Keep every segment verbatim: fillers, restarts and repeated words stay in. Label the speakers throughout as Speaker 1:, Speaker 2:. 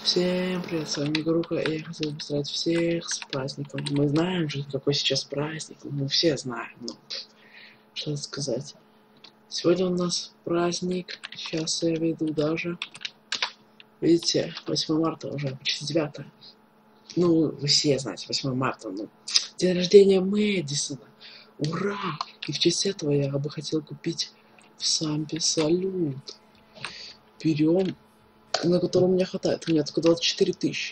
Speaker 1: Всем привет, с вами Игрука, и я хотел бы поздравить всех с праздником. Мы знаем же, какой сейчас праздник, мы все знаем, но что сказать. Сегодня у нас праздник, сейчас я веду даже, видите, восьмое марта уже, почти девятое. Ну, вы все знаете, восьмое марта, ну, день рождения Мэдисона. Ура! И в честь этого я бы хотел купить в Сампе салют. Берем, на который у меня хватает, у меня только двадцать четыре тысячи.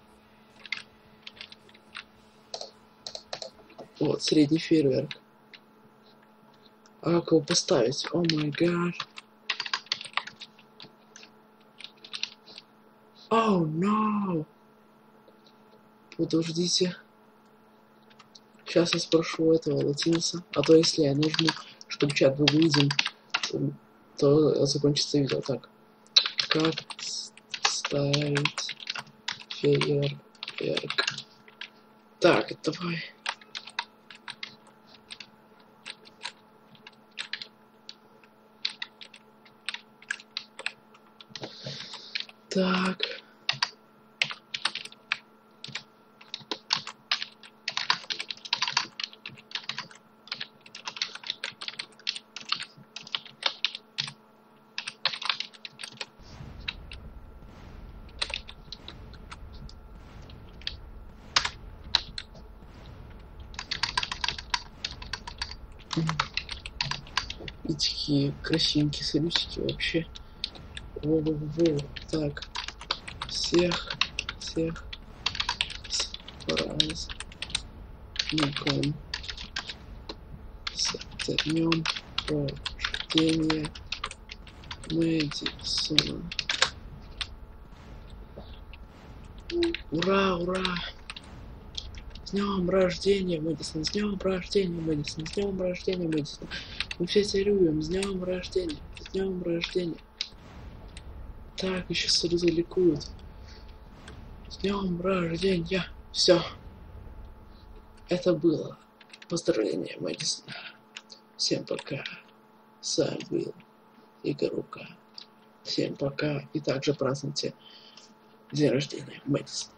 Speaker 1: Вот, средний фейерверк. А как его поставить? О май гад. Оу, но! Подождите. Сейчас я спрошу этого латинца. А то если я нажму, чтобы чат был виден, то закончится видео. Так. Как ставить фейерверк? Так, давай. Так. И такие красивенькие салютики вообще. Во-во-во. Так. Всех, всех с праздником. С днем рождения Мэдисона. Ура, ура! С днем рождения, Мэдисон! С днем рождения, Мэдисон! С днем рождения, Мэдисон! Мы все тебя любим! С днем рождения! С днем рождения! Так, еще салюты ликуют. С днем рождения! Все. Это было поздравление Мэдисона. Всем пока. С вами был Игрука. Всем пока. И также празднуйте день рождения Мэдисона.